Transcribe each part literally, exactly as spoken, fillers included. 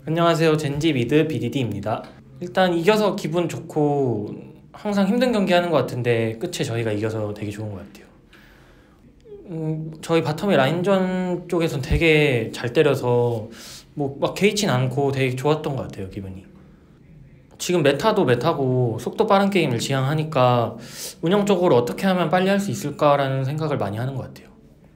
안녕하세요. 젠지 미드 비디디입니다. 일단 이겨서 기분 좋고 항상 힘든 경기 하는 것 같은데 끝에 저희가 이겨서 되게 좋은 것 같아요. 음, 저희 바텀의 라인전 쪽에선 되게 잘 때려서 뭐 막 개의치는 않고 되게 좋았던 것 같아요, 기분이. 지금 메타도 메타고 속도 빠른 게임을 지향하니까 운영적으로 어떻게 하면 빨리 할 수 있을까라는 생각을 많이 하는 것 같아요.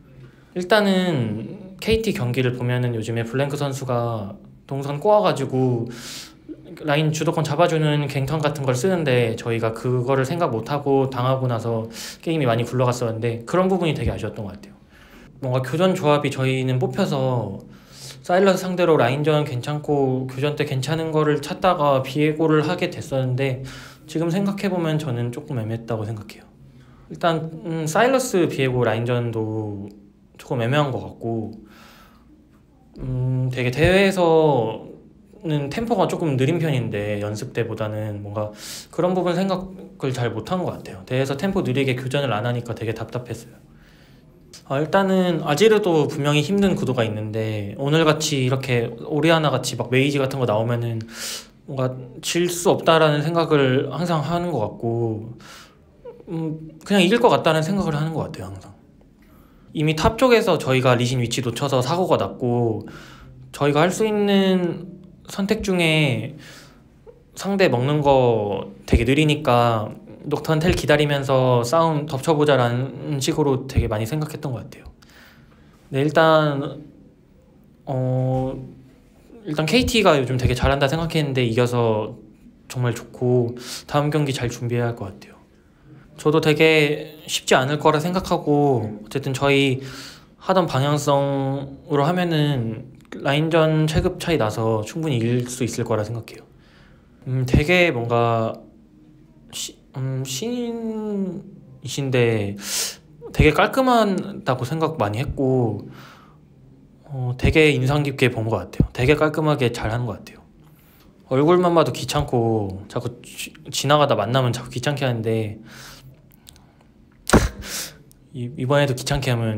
일단은 케이티 경기를 보면은 요즘에 블랭크 선수가 동선 꼬아가지고 라인 주도권 잡아주는 갱턴 같은 걸 쓰는데 저희가 그거를 생각 못하고 당하고 나서 게임이 많이 굴러갔었는데 그런 부분이 되게 아쉬웠던 것 같아요. 뭔가 교전 조합이 저희는 뽑혀서 사일러스 상대로 라인전 괜찮고 교전 때 괜찮은 거를 찾다가 비에고를 하게 됐었는데 지금 생각해보면 저는 조금 애매했다고 생각해요. 일단 음, 사일러스 비에고 라인전도 조금 애매한 것 같고 음, 되게 대회에서는 템포가 조금 느린 편인데 연습 때보다는 뭔가 그런 부분 생각을 잘 못한 것 같아요. 대회에서 템포 느리게 교전을 안 하니까 되게 답답했어요. 아, 일단은 아지르도 분명히 힘든 구도가 있는데 오늘같이 이렇게 오리아나 같이 막 메이지 같은 거 나오면은 뭔가 질 수 없다라는 생각을 항상 하는 것 같고 음, 그냥 이길 것 같다는 생각을 하는 것 같아요, 항상. 이미 탑 쪽에서 저희가 리신 위치 놓쳐서 사고가 났고 저희가 할 수 있는 선택 중에 상대 먹는 거 되게 느리니까 녹턴 텔 기다리면서 싸움 덮쳐보자라는 식으로 되게 많이 생각했던 것 같아요. 네, 일단 어 일단 케이티가 요즘 되게 잘한다 생각했는데 이겨서 정말 좋고 다음 경기 잘 준비해야 할 것 같아요. 저도 되게 쉽지 않을 거라 생각하고 어쨌든 저희 하던 방향성으로 하면은 라인전 체급 차이 나서 충분히 이길 수 있을 거라 생각해요. 음, 되게 뭔가 시, 음, 신이신데 되게 깔끔하다고 생각 많이 했고 어, 되게 인상 깊게 본 것 같아요. 되게 깔끔하게 잘하는 것 같아요. 얼굴만 봐도 귀찮고 자꾸 지, 지나가다 만나면 자꾸 귀찮게 하는데 이번에도 귀찮게 하면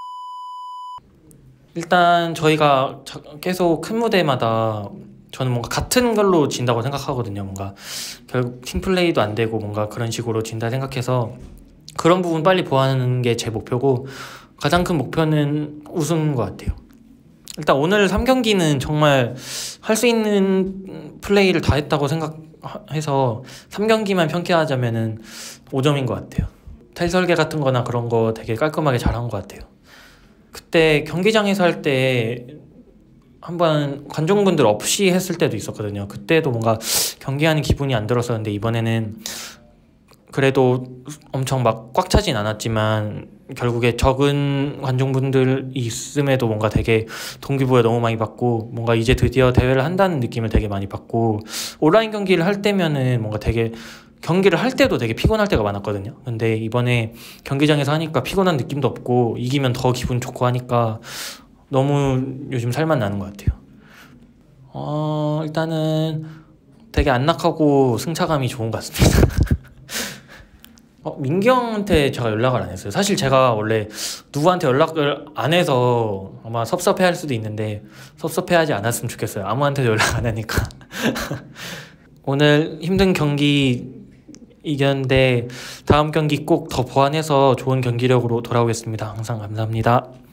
일단 저희가 계속 큰 무대마다 저는 뭔가 같은 걸로 진다고 생각하거든요. 뭔가 결국 팀플레이도 안 되고 뭔가 그런 식으로 진다 생각해서 그런 부분 빨리 보완하는 게 제 목표고 가장 큰 목표는 우승인 것 같아요. 일단 오늘 삼 경기는 정말 할 수 있는 플레이를 다 했다고 생각해서 삼 경기만 평가하자면은 오 점인 것 같아요. 텔 설계 같은 거나 그런 거 되게 깔끔하게 잘한 것 같아요. 그때 경기장에서 할 때 한번 관중분들 없이 했을 때도 있었거든요. 그때도 뭔가 경기하는 기분이 안 들었었는데 이번에는 그래도 엄청 막 꽉 차진 않았지만 결국에 적은 관중분들이 있음에도 뭔가 되게 동기부여 너무 많이 받고 뭔가 이제 드디어 대회를 한다는 느낌을 되게 많이 받고 온라인 경기를 할 때면은 뭔가 되게 경기를 할 때도 되게 피곤할 때가 많았거든요. 근데 이번에 경기장에서 하니까 피곤한 느낌도 없고 이기면 더 기분 좋고 하니까 너무 요즘 살만 나는 것 같아요. 어, 일단은 되게 안락하고 승차감이 좋은 것 같습니다. 어, 민기 형한테 제가 연락을 안 했어요. 사실 제가 원래 누구한테 연락을 안 해서 아마 섭섭해할 수도 있는데 섭섭해하지 않았으면 좋겠어요. 아무한테도 연락 안 하니까. 오늘 힘든 경기 이겼는데 다음 경기 꼭 더 보완해서 좋은 경기력으로 돌아오겠습니다. 항상 감사합니다.